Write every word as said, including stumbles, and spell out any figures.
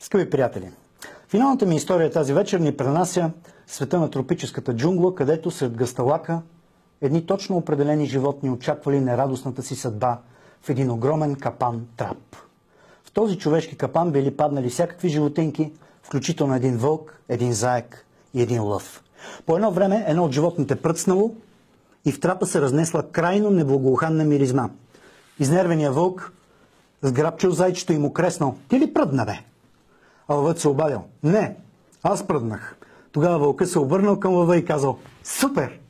Скъпи приятели, финалната ми история тази вечер ни пренася света на тропическата джунгла, където сред гъсталака едни точно определени животни очаквали нерадостната си съдба в един огромен капан трап. В този човешки капан били паднали всякакви животинки, включително един вълк, един заек и един лъв. По едно време едно от животните пръцнало и в трапа се разнесла крайно неблагоуханна миризма. Изнервеният вълк сграбчил зайчето и му креснал: "Ти ли пръдна, бе?" А лъвът се обадил: "Не, аз пръднах." Тогава вълкът се обърнал към лъва и казал: "Супер!